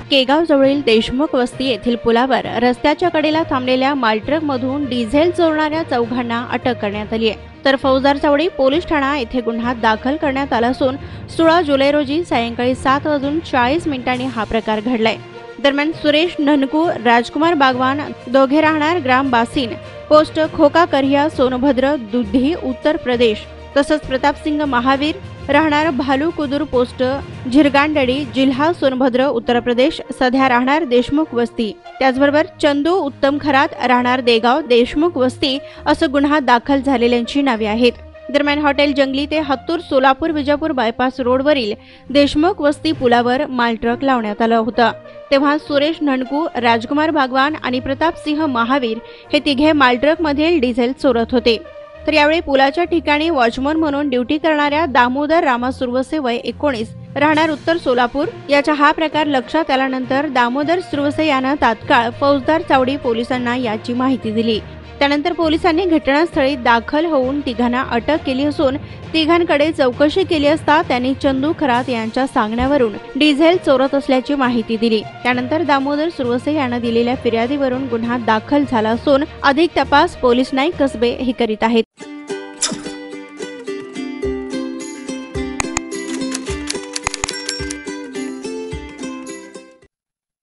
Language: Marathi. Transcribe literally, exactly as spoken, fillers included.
केगाव जवळील देशमुख वस्ती येथील पुलावर रस्त्याच्या कडेला थांबलेल्या मालट्रक मधून डिझेल चोरणाऱ्या चौघांना अटक करण्यात आली आहे। तर फौजदार चौडी पोलीस ठाणा येथे गुन्हा दाखल करण्यात आला असून सोळा जुलै रोजी सायंकाळी सात वाजून चाळीस मिनिटांनी हा प्रकार घडलाय। दरम्यान सुरेश ननकू, राजकुमार बागवान दोघे राहणार ग्राम बासिन, पोस्ट खोका करिया, सोनभद्र, दुधी, उत्तर प्रदेश, तसंच प्रतापसिंग महावीर राहणार भालू कुदूर, पोस्ट झिरगांडडी, जिल्हा सोनभद्र, उत्तर प्रदेश, सध्या राहणार देशमुख वस्ती, त्याचबरोबर चंदू उत्तम खरात राहणार देगाव, देशमुख वस्ती असं गुन्हा दाखल झालेल्यांची नावे आहेत। दरम्यान हॉटेल जंगली ते हत्तूर सोलापूर विजापूर बायपास रोडवरील देशमुख वस्ती पुलावर मालट्रक लावण्यात आलं होतं। तेव्हा सुरेश ननकू, राजकुमार बागवान आणि प्रतापसिंह महावीर हे तिघे मालट्रक मधील डिझेल चोरत होते। तर यावेळी पुलाच्या ठिकाणी वॉचमन म्हणून ड्युटी करणाऱ्या दामोदर रामा सुरवसे वय एकोणीस राहणार उत्तर सोलापूर याचा हा प्रकार लक्षात आल्यानंतर दामोदर सुरवसे यानं तात्काळ फौजदार चावडी पोलिसांना याची माहिती दिली। त्यानंतर पोलिसांनी घटनास्थळी दाखल होऊन तिघांना अटक केली असून तिघांकडे चौकशी केली असता त्यांनी चंदू खरात यांच्या सांगण्यावरून डिझेल चोरत असल्याची माहिती दिली। त्यानंतर दामोदर सुरवसे यानं दिलेल्या फिर्यादीवरून गुन्हा दाखल झाला असून अधिक तपास पोलीस नाईक कसबे हे करीत आहेत।